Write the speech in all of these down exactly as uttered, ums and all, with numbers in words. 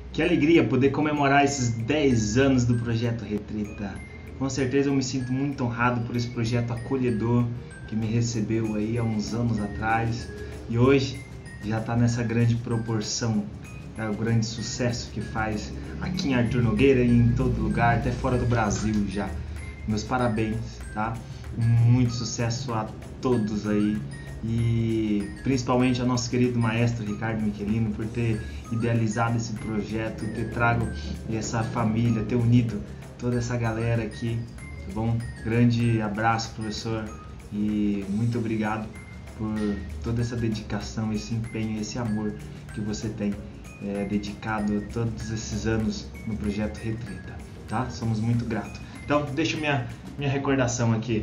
Que alegria poder comemorar esses dez anos do Projeto Retreta. Com certeza eu me sinto muito honrado por esse projeto acolhedor que me recebeu aí há uns anos atrás e hoje já está nessa grande proporção, é o grande sucesso que faz aqui em Arthur Nogueira e em todo lugar, até fora do Brasil já. Meus parabéns, tá? Muito sucesso a todos aí e principalmente ao nosso querido maestro Ricardo Michelino por ter idealizado esse projeto, ter trago essa família, ter unido toda essa galera aqui, tá bom? Grande abraço, professor, e muito obrigado por toda essa dedicação, esse empenho, esse amor que você tem é, dedicado todos esses anos no Projeto Retreta, tá? Somos muito gratos. Então, deixa minha, minha recordação aqui.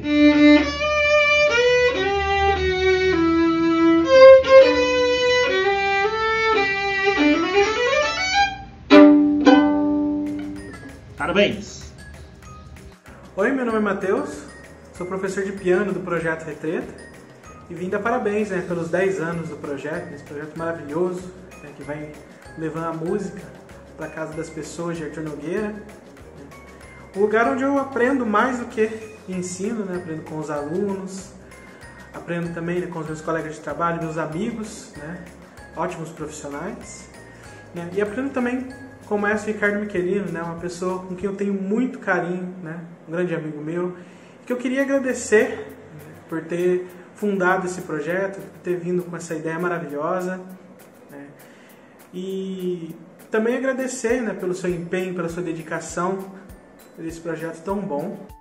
Parabéns! Oi, meu nome é Matheus, sou professor de piano do Projeto Retreta e vim dar parabéns, né, pelos dez anos do projeto, esse projeto maravilhoso, né, que vai levando a música para casa das pessoas de Arthur Nogueira. Né, um lugar onde eu aprendo mais do que ensino, né, aprendo com os alunos, aprendo também, né, com os meus colegas de trabalho, meus amigos, né, ótimos profissionais, né, e aprendo também com o maestro Ricardo Michelino, né, uma pessoa com quem eu tenho muito carinho, né, um grande amigo meu, que eu queria agradecer, né, por ter fundado esse projeto, por ter vindo com essa ideia maravilhosa, né, e também agradecer, né, pelo seu empenho, pela sua dedicação por esse projeto tão bom.